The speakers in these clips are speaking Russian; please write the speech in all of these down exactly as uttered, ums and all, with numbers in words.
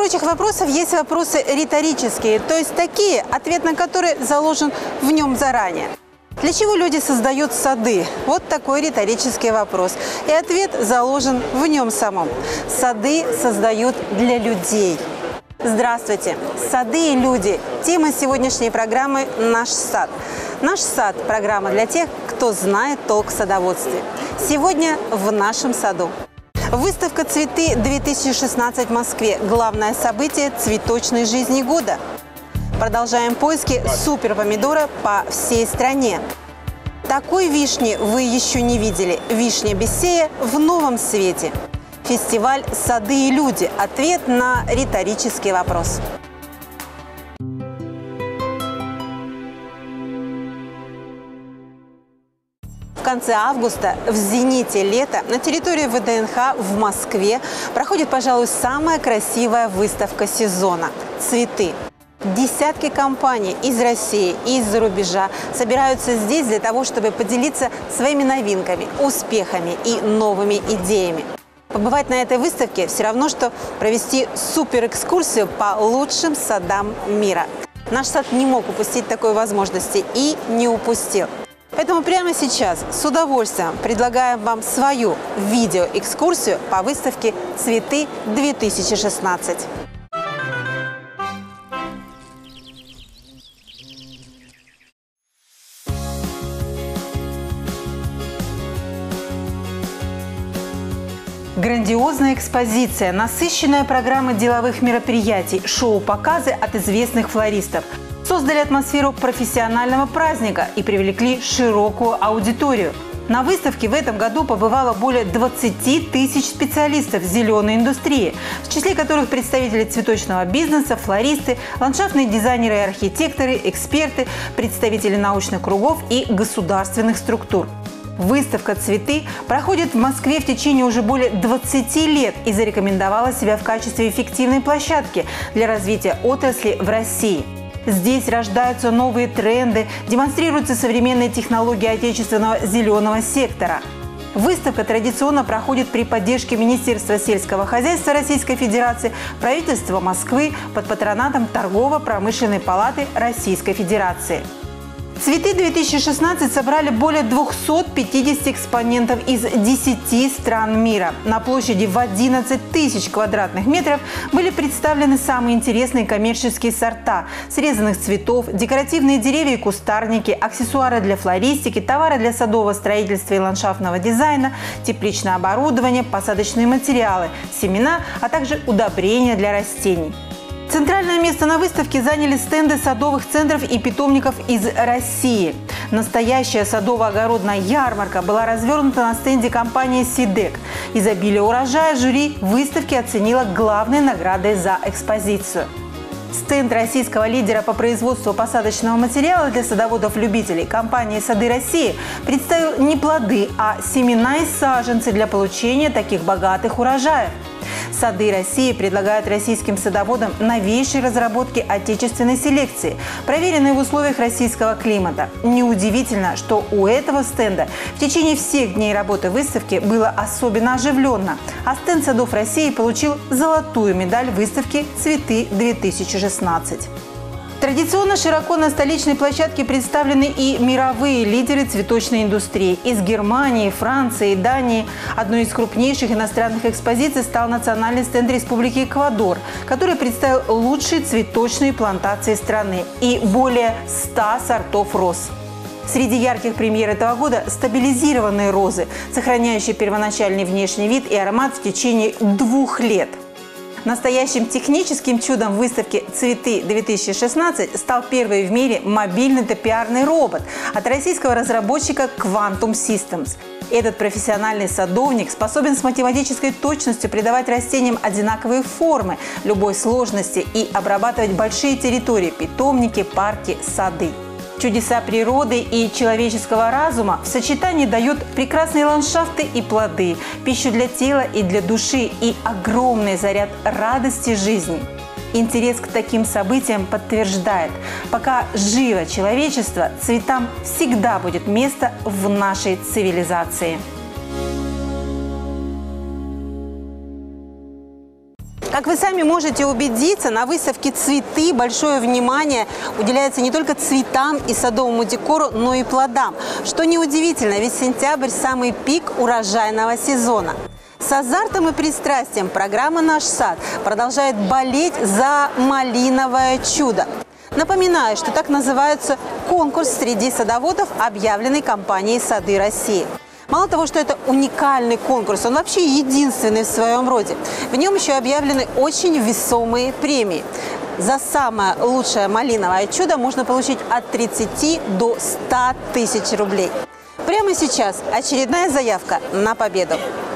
прочих вопросов есть вопросы риторические, то есть такие, ответ на которые заложен в нем заранее. Для чего люди создают сады? Вот такой риторический вопрос. И ответ заложен в нем самом. Сады создают для людей. Здравствуйте! Сады и люди. Тема сегодняшней программы «Наш сад». «Наш сад» – программа для тех, кто знает толк в садоводстве. Сегодня в нашем саду. Выставка «Цветы-две тысячи шестнадцать» в Москве. Главное событие цветочной жизни года. Продолжаем поиски суперпомидора по всей стране. Такой вишни вы еще не видели. Вишня Бессея в новом свете. Фестиваль «Сады и люди». Ответ на риторический вопрос. В конце августа, в зените лета, на территории вэ дэ эн ха в Москве проходит, пожалуй, самая красивая выставка сезона – «Цветы». Десятки компаний из России и из-за рубежа собираются здесь для того, чтобы поделиться своими новинками, успехами и новыми идеями. Побывать на этой выставке все равно, что провести суперэкскурсию по лучшим садам мира. Наш сад не мог упустить такой возможности и не упустил. Поэтому прямо сейчас с удовольствием предлагаем вам свою видеоэкскурсию по выставке «Цветы-две тысячи шестнадцать». Грандиозная экспозиция, насыщенная программа деловых мероприятий, шоу-показы от известных флористов создали атмосферу профессионального праздника и привлекли широкую аудиторию. На выставке в этом году побывало более двадцати тысяч специалистов зеленой индустрии, в числе которых представители цветочного бизнеса, флористы, ландшафтные дизайнеры и архитекторы, эксперты, представители научных кругов и государственных структур. Выставка «Цветы» проходит в Москве в течение уже более двадцати лет и зарекомендовала себя в качестве эффективной площадки для развития отрасли в России. Здесь рождаются новые тренды, демонстрируются современные технологии отечественного зеленого сектора. Выставка традиционно проходит при поддержке Министерства сельского хозяйства Российской Федерации, правительства Москвы под патронатом Торгово-промышленной палаты Российской Федерации. «Цветы-две тысячи шестнадцать» собрали более двухсот пятидесяти экспонентов из десяти стран мира. На площади в одиннадцать тысяч квадратных метров были представлены самые интересные коммерческие сорта срезанных цветов, декоративные деревья и кустарники, аксессуары для флористики, товары для садового строительства и ландшафтного дизайна, тепличное оборудование, посадочные материалы, семена, а также удобрения для растений. Центральное место на выставке заняли стенды садовых центров и питомников из России. Настоящая садово-огородная ярмарка была развернута на стенде компании «Сидек». Изобилие урожая жюри выставки оценило главной наградой за экспозицию. Стенд российского лидера по производству посадочного материала для садоводов-любителей компании «Сады России» представил не плоды, а семена и саженцы для получения таких богатых урожаев. «Сады России» предлагают российским садоводам новейшие разработки отечественной селекции, проверенные в условиях российского климата. Неудивительно, что у этого стенда в течение всех дней работы выставки было особенно оживленно, а стенд «Садов России» получил золотую медаль выставки «Цветы-две тысячи шестнадцать». Традиционно широко на столичной площадке представлены и мировые лидеры цветочной индустрии. Из Германии, Франции, Дании. Одной из крупнейших иностранных экспозиций стал национальный стенд Республики Эквадор, который представил лучшие цветочные плантации страны и более ста сортов роз. Среди ярких премьер этого года – стабилизированные розы, сохраняющие первоначальный внешний вид и аромат в течение двух лет. Настоящим техническим чудом выставки «Цветы-две тысячи шестнадцать» стал первый в мире мобильный топиарный робот от российского разработчика Quantum Systems. Этот профессиональный садовник способен с математической точностью придавать растениям одинаковые формы любой сложности и обрабатывать большие территории – питомники, парки, сады. Чудеса природы и человеческого разума в сочетании дают прекрасные ландшафты и плоды, пищу для тела и для души и огромный заряд радости жизни. Интерес к таким событиям подтверждает, пока живо человечество, цветам всегда будет место в нашей цивилизации. Как вы сами можете убедиться, на выставке «Цветы» большое внимание уделяется не только цветам и садовому декору, но и плодам. Что неудивительно, ведь сентябрь – самый пик урожайного сезона. С азартом и пристрастием программа «Наш сад» продолжает болеть за малиновое чудо. Напоминаю, что так называется конкурс среди садоводов, объявленный компанией «Сады России». Мало того, что это уникальный конкурс, он вообще единственный в своем роде. В нем еще объявлены очень весомые премии. За самое лучшее малиновое чудо можно получить от тридцати до ста тысяч рублей. Прямо сейчас очередная заявка на победу.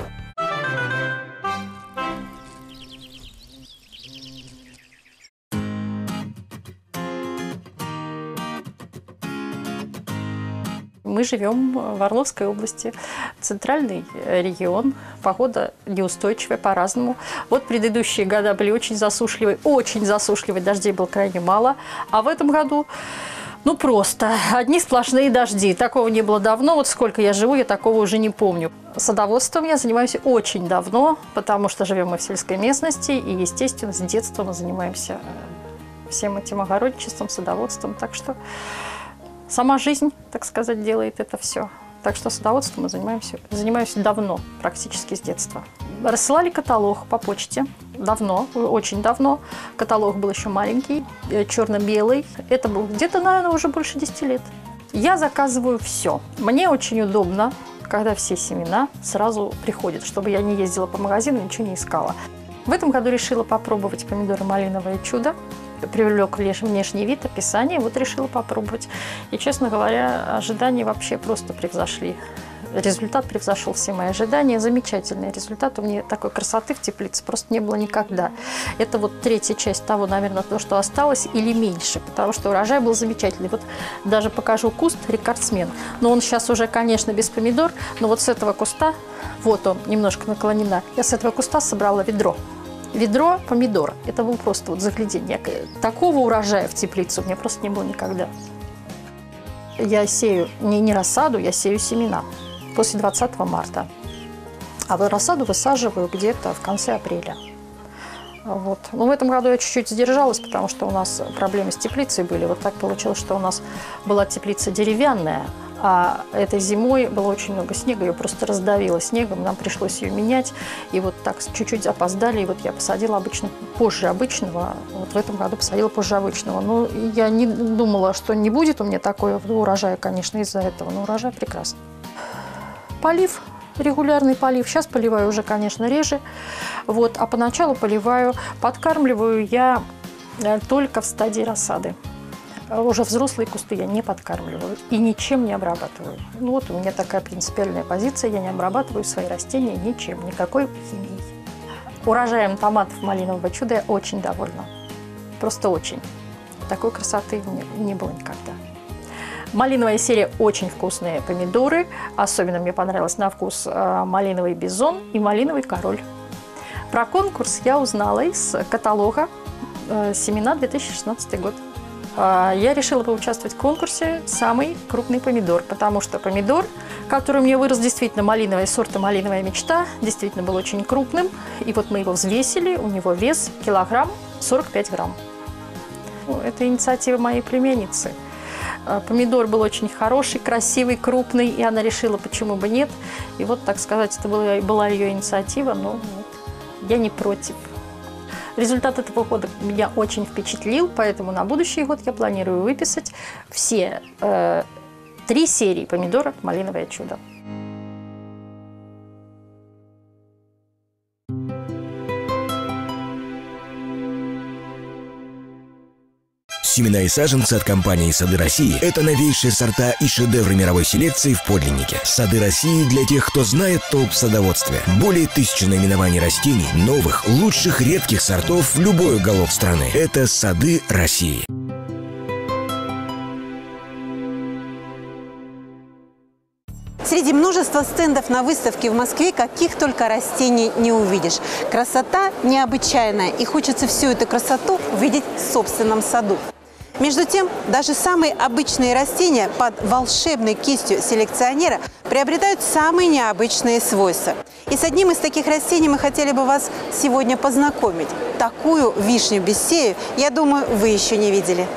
Мы живем в Орловской области, центральный регион, погода неустойчивая по-разному. Вот предыдущие года были очень засушливые, очень засушливые, дождей было крайне мало. А в этом году, ну просто, одни сплошные дожди. Такого не было давно, вот сколько я живу, я такого уже не помню. Садоводством я занимаюсь очень давно, потому что живем мы в сельской местности, и, естественно, с детства мы занимаемся всем этим огородничеством, садоводством, так что... Сама жизнь, так сказать, делает это все. Так что садоводством мы занимаемся, занимаюсь давно, практически с детства. Рассылали каталог по почте давно, очень давно. Каталог был еще маленький, черно-белый. Это был где-то, наверное, уже больше десяти лет. Я заказываю все. Мне очень удобно, когда все семена сразу приходят, чтобы я не ездила по магазину, ничего не искала. В этом году решила попробовать помидоры «Малиновое чудо». Привлек внешний вид, описание, вот решила попробовать. И, честно говоря, ожидания вообще просто превзошли. Результат превзошел все мои ожидания. Замечательный результат. У меня такой красоты в теплице просто не было никогда. Это вот третья часть того, наверное, то, что осталось, или меньше, потому что урожай был замечательный. Вот даже покажу куст рекордсмен. Но он сейчас уже, конечно, без помидор, но вот с этого куста, вот он, немножко наклонена, я с этого куста собрала ведро. Ведро помидор. Это было просто вот загляденье. Такого урожая в теплице у меня просто не было никогда. Я сею не, не рассаду, я сею семена после двадцатого марта. А вот рассаду высаживаю где-то в конце апреля. Вот. Но в этом году я чуть-чуть задержалась, потому что у нас проблемы с теплицей были. Вот так получилось, что у нас была теплица деревянная, а этой зимой было очень много снега, ее просто раздавило снегом, нам пришлось ее менять. И вот так чуть-чуть опоздали, и вот я посадила обычно позже обычного, вот в этом году посадила позже обычного. Но я не думала, что не будет у меня такого урожая, конечно, из-за этого, но урожай прекрасный. Полив. Регулярный полив. Сейчас поливаю уже, конечно, реже. Вот. А поначалу поливаю, подкармливаю я только в стадии рассады. Уже взрослые кусты я не подкармливаю и ничем не обрабатываю. Ну вот у меня такая принципиальная позиция. Я не обрабатываю свои растения ничем, никакой химией. Урожаем томатов «Малинового чуда» я очень довольна. Просто очень. Такой красоты не, не было никогда. Малиновая серия – очень вкусные помидоры. Особенно мне понравилось на вкус малиновый бизон и малиновый король. Про конкурс я узнала из каталога «Семена две тысячи шестнадцатый год». Я решила поучаствовать в конкурсе «Самый крупный помидор», потому что помидор, который у меня вырос действительно малиновый, сорта «Малиновая мечта», действительно был очень крупным. И вот мы его взвесили, у него вес килограмм сорок пять грамм. Это инициатива моей племянницы. Помидор был очень хороший, красивый, крупный, и она решила, почему бы нет. И вот, так сказать, это была, была ее инициатива, но вот, я не против. Результат этого года меня очень впечатлил, поэтому на будущий год я планирую выписать все э, три серии помидоров «Малиновое чудо». Семена и саженцы от компании «Сады России» – это новейшие сорта и шедевры мировой селекции в подлиннике. «Сады России» для тех, кто знает толк в садоводстве. Более тысячи наименований растений, новых, лучших редких сортов в любой уголок страны. Это «Сады России». Среди множества стендов на выставке в Москве каких только растений не увидишь. Красота необычайная, и хочется всю эту красоту увидеть в собственном саду. Между тем, даже самые обычные растения под волшебной кистью селекционера приобретают самые необычные свойства. И с одним из таких растений мы хотели бы вас сегодня познакомить. Такую вишню бессею, я думаю, вы еще не видели.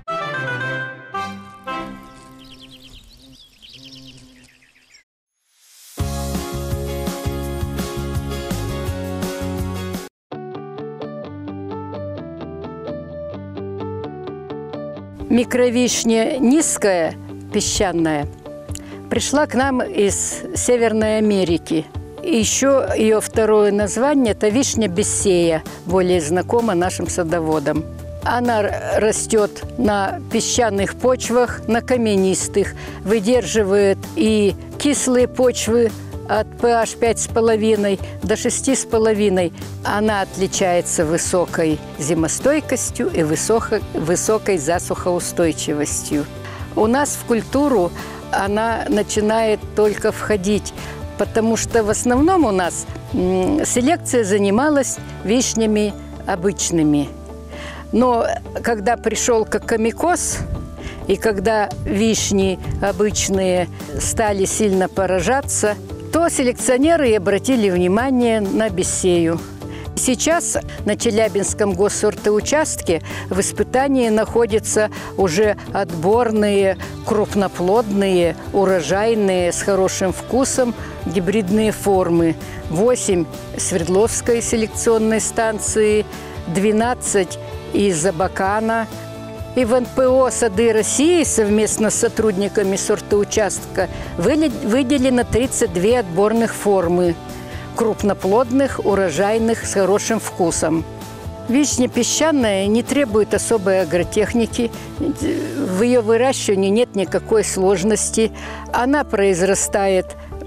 Микровишня низкая, песчаная, пришла к нам из Северной Америки. И еще ее второе название – это вишня бессея, более знакома нашим садоводам. Она растет на песчаных почвах, на каменистых, выдерживает и кислые почвы от pH пять с половиной до шести с половиной. Она отличается высокой зимостойкостью и высокой, высокой засухоустойчивостью. У нас в культуру она начинает только входить, потому что в основном у нас селекция занималась вишнями обычными. Но когда пришел кокомикоз, и когда вишни обычные стали сильно поражаться, то селекционеры и обратили внимание на бессею. Сейчас на Челябинском госсортоучастке в испытании находятся уже отборные, крупноплодные, урожайные, с хорошим вкусом гибридные формы. восемь Свердловской селекционной станции, двенадцать из Абакана. И в эн пэ о «Сады России» совместно с сотрудниками сортоучастка выделено тридцать две отборных формы, крупноплодных, урожайных, с хорошим вкусом. Вишня песчаная не требует особой агротехники, в ее выращивании нет никакой сложности. Она произрастает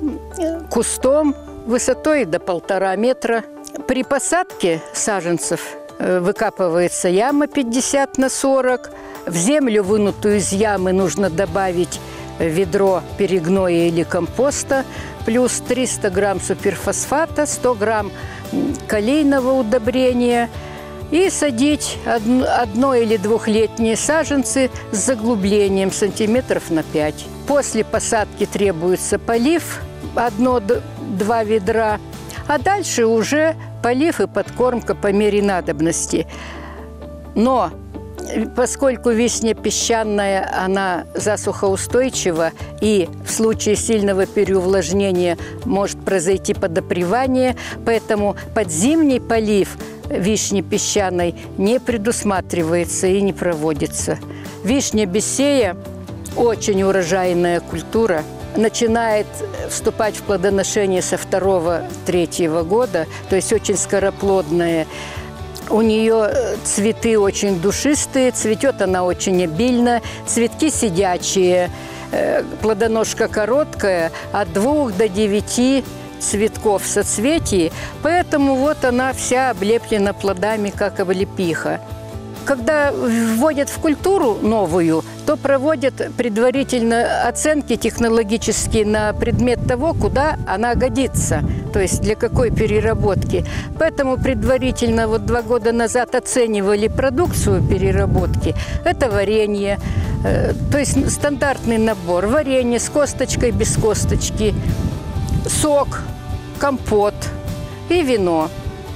кустом высотой до полтора метра. При посадке саженцев выкапывается яма пятьдесят на сорок. В землю, вынутую из ямы, нужно добавить ведро перегноя или компоста, плюс триста грамм суперфосфата, сто грамм калийного удобрения и садить одно, одно- или двухлетние саженцы с заглублением сантиметров на пять. После посадки требуется полив, одно-два ведра, а дальше уже полив и подкормка по мере надобности. Но поскольку вишня песчаная, она засухоустойчива, и в случае сильного переувлажнения может произойти подопревание, поэтому подзимний полив вишни песчаной не предусматривается и не проводится. Вишня бессея – очень урожайная культура. Начинает вступать в плодоношение со второго-третьего года, то есть очень скороплодная. У нее цветы очень душистые, цветет она очень обильно, цветки сидячие, плодоножка короткая, от двух до девяти цветков в соцветии, поэтому вот она вся облеплена плодами, как облепиха. Когда вводят в культуру новую, то проводят предварительно оценки технологические на предмет того, куда она годится, то есть для какой переработки. Поэтому предварительно вот два года назад оценивали продукцию переработки. Это варенье, э, то есть стандартный набор. Варенье с косточкой, без косточки, сок, компот и вино.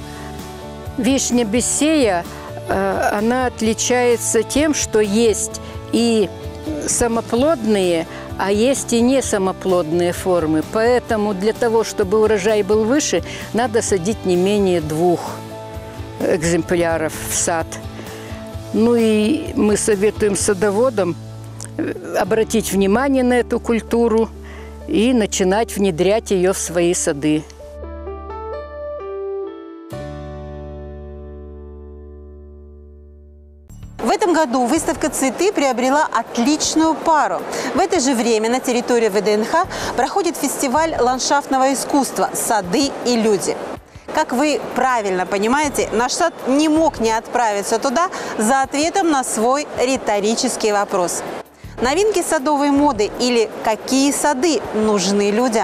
Вишня бессея, она отличается тем, что есть и самоплодные, а есть и не самоплодные формы. Поэтому для того, чтобы урожай был выше, надо садить не менее двух экземпляров в сад. Ну и мы советуем садоводам обратить внимание на эту культуру и начинать внедрять ее в свои сады. В этом году выставка «Цветы» приобрела отличную пару. В это же время на территории вэ дэ эн ха проходит фестиваль ландшафтного искусства «Сады и люди». Как вы правильно понимаете, наш сад не мог не отправиться туда за ответом на свой риторический вопрос. Новинки садовой моды или какие сады нужны людям?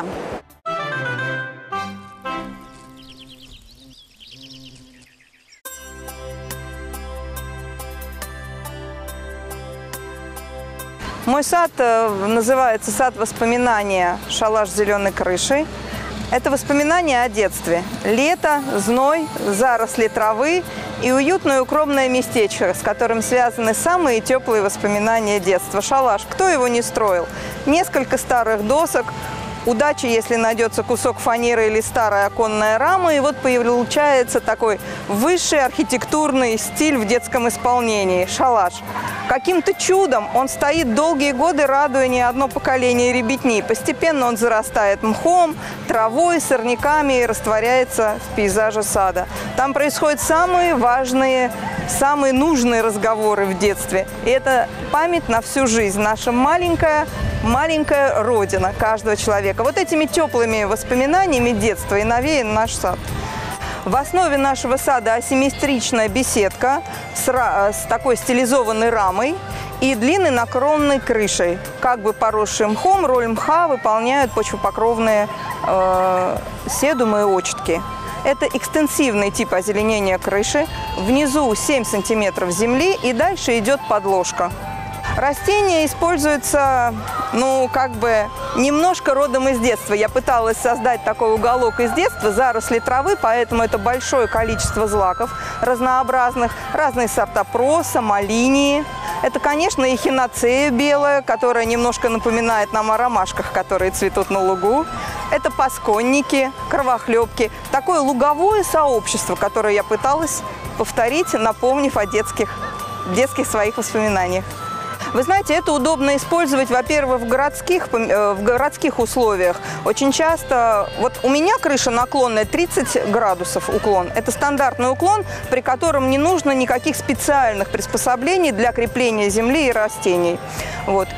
Мой сад называется «Сад воспоминания. Шалаш с зеленой крышей». Это воспоминания о детстве. Лето, зной, заросли травы и уютное укромное местечко, с которым связаны самые теплые воспоминания детства. Шалаш. Кто его не строил? Несколько старых досок. Удачи, если найдется кусок фанеры или старая оконная рама, и вот получается такой высший архитектурный стиль в детском исполнении – шалаш. Каким-то чудом он стоит долгие годы, радуя не одно поколение ребятни. Постепенно он зарастает мхом, травой, сорняками и растворяется в пейзаже сада. Там происходят самые важные, самые нужные разговоры в детстве. И это память на всю жизнь, наша маленькая Маленькая родина каждого человека. Вот этими теплыми воспоминаниями детства и навеян наш сад. В основе нашего сада асимметричная беседка с, с такой стилизованной рамой и длинной накронной крышей. Как бы поросшим мхом, роль мха выполняют почвопокровные э, седумы и очетки. Это экстенсивный тип озеленения крыши. Внизу семь сантиметров земли и дальше идет подложка. Растение используется, ну, как бы, немножко родом из детства. Я пыталась создать такой уголок из детства, заросли травы, поэтому это большое количество злаков разнообразных, разные сорта проса, малинии. Это, конечно, эхиноцея белая, которая немножко напоминает нам о ромашках, которые цветут на лугу. Это пасконники, кровохлебки. Такое луговое сообщество, которое я пыталась повторить, напомнив о детских, детских своих воспоминаниях. Вы знаете, это удобно использовать, во-первых, в городских, в городских условиях. Очень часто, вот у меня крыша наклонная тридцать градусов уклон. Это стандартный уклон, при котором не нужно никаких специальных приспособлений для крепления земли и растений. Вот.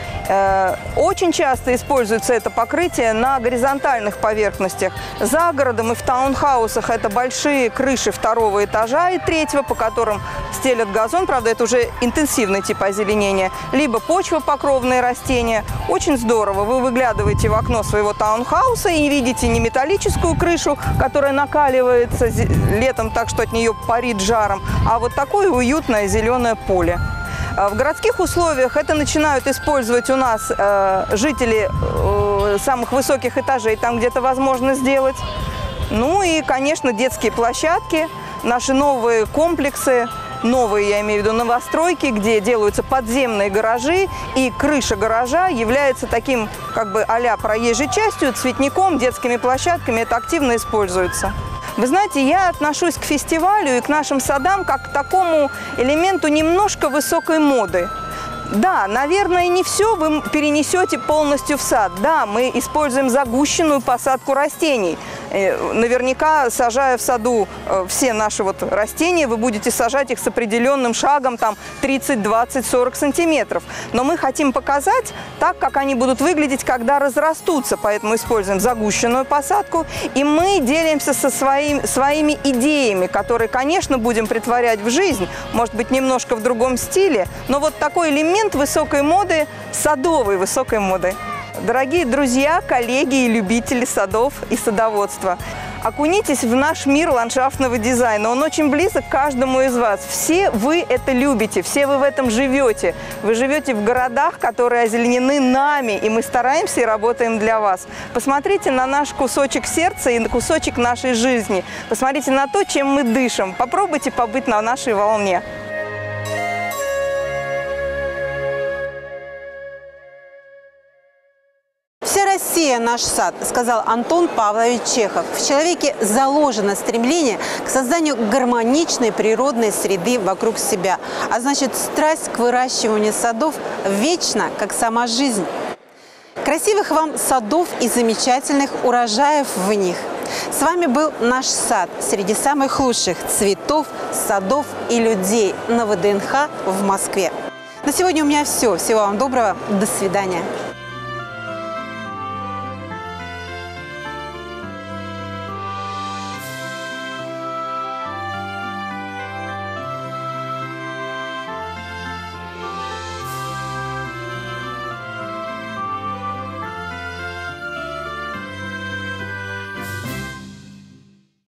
Очень часто используется это покрытие на горизонтальных поверхностях. За городом и в таунхаусах это большие крыши второго этажа и третьего, по которым стелят газон. Правда, это уже интенсивный тип озеленения. Либо почвопокровные растения. Очень здорово. Вы выглядываете в окно своего таунхауса и видите не металлическую крышу, которая накаливается летом так, что от нее парит жаром, а вот такое уютное зеленое поле. В городских условиях это начинают использовать у нас э, жители э, самых высоких этажей, там где-то возможно сделать. Ну и, конечно, детские площадки, наши новые комплексы, новые, я имею в виду, новостройки, где делаются подземные гаражи, и крыша гаража является таким, как бы, а-ля проезжей частью, цветником, детскими площадками. Это активно используется. Вы знаете, я отношусь к фестивалю и к нашим садам как к такому элементу немножко высокой моды. Да, наверное, не все вы перенесете полностью в сад. Да, мы используем загущенную посадку растений. Наверняка, сажая в саду все наши вот растения, вы будете сажать их с определенным шагом, там тридцать, двадцать, сорок сантиметров. Но мы хотим показать так, как они будут выглядеть, когда разрастутся. Поэтому используем загущенную посадку. И мы делимся со своим, своими идеями, которые, конечно, будем претворять в жизнь. Может быть, немножко в другом стиле. Но вот такой элемент высокой моды, садовой высокой моды. Дорогие друзья, коллеги и любители садов и садоводства, окунитесь в наш мир ландшафтного дизайна. Он очень близок к каждому из вас. Все вы это любите, все вы в этом живете. Вы живете в городах, которые озеленены нами, и мы стараемся и работаем для вас. Посмотрите на наш кусочек сердца и на кусочек нашей жизни. Посмотрите на то, чем мы дышим. Попробуйте побыть на нашей волне. «Вся Россия – наш сад», сказал Антон Павлович Чехов. В человеке заложено стремление к созданию гармоничной природной среды вокруг себя. А значит, страсть к выращиванию садов вечна, как сама жизнь. Красивых вам садов и замечательных урожаев в них. С вами был наш сад среди самых лучших цветов, садов и людей на ВДНХ в Москве. На сегодня у меня все. Всего вам доброго. До свидания.